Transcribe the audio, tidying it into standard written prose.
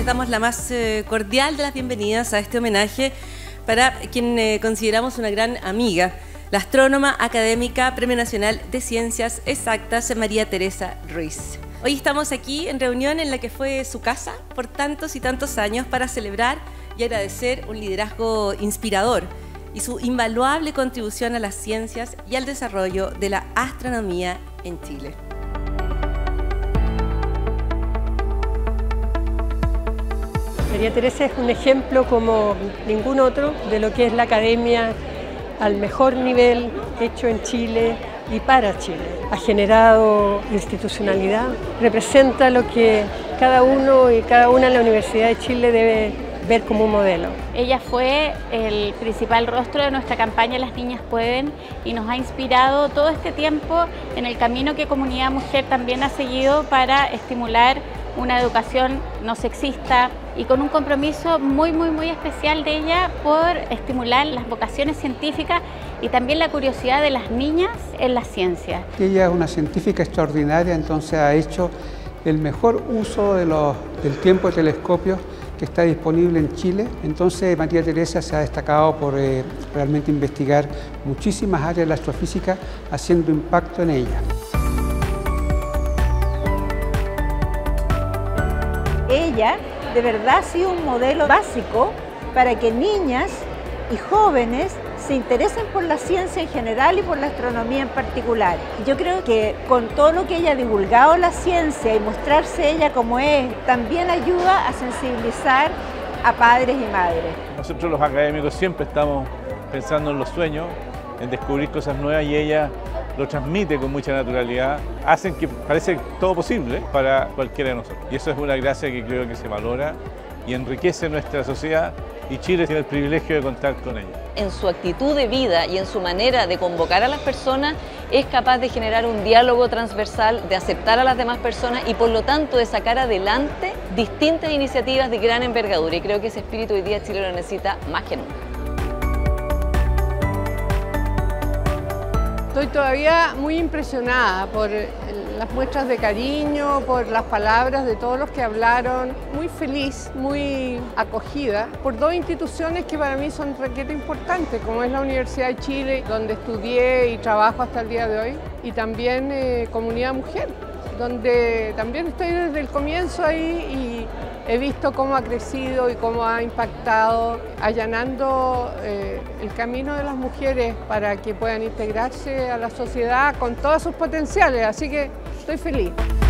damos la más cordial de las bienvenidas a este homenaje para quien consideramos una gran amiga, la astrónoma académica Premio Nacional de Ciencias Exactas, María Teresa Ruiz. Hoy estamos aquí en reunión en la que fue su casa por tantos y tantos años para celebrar y agradecer un liderazgo inspirador y su invaluable contribución a las ciencias y al desarrollo de la astronomía en Chile. María Teresa es un ejemplo como ningún otro de lo que es la academia al mejor nivel hecho en Chile y para Chile. Ha generado institucionalidad, representa lo que cada uno y cada una en la Universidad de Chile debe ver como un modelo. Ella fue el principal rostro de nuestra campaña Las Niñas Pueden y nos ha inspirado todo este tiempo en el camino que Comunidad Mujer también ha seguido para estimular una educación no sexista y con un compromiso muy especial de ella por estimular las vocaciones científicas y también la curiosidad de las niñas en la ciencia. Ella es una científica extraordinaria, entonces ha hecho el mejor uso del tiempo de telescopios que está disponible en Chile. Entonces María Teresa se ha destacado por realmente investigar muchísimas áreas de la astrofísica, haciendo impacto en ella. Ella de verdad ha sido un modelo básico para que niñas y jóvenes se interesen por la ciencia en general y por la astronomía en particular. Yo creo que con todo lo que ella ha divulgado la ciencia y mostrarse ella como es, también ayuda a sensibilizar a padres y madres. Nosotros los académicos siempre estamos pensando en los sueños, en descubrir cosas nuevas y ella lo transmite con mucha naturalidad, hacen que parece todo posible para cualquiera de nosotros. Y eso es una gracia que creo que se valora y enriquece nuestra sociedad y Chile tiene el privilegio de contar con ella. En su actitud de vida y en su manera de convocar a las personas es capaz de generar un diálogo transversal, de aceptar a las demás personas y por lo tanto de sacar adelante distintas iniciativas de gran envergadura y creo que ese espíritu hoy día Chile lo necesita más que nunca. Estoy todavía muy impresionada por las muestras de cariño, por las palabras de todos los que hablaron. Muy feliz, muy acogida por dos instituciones que para mí son requete importantes, como es la Universidad de Chile, donde estudié y trabajo hasta el día de hoy, y también Comunidad Mujer, donde también estoy desde el comienzo ahí y he visto cómo ha crecido y cómo ha impactado, allanando el camino de las mujeres para que puedan integrarse a la sociedad con todos sus potenciales, así que estoy feliz.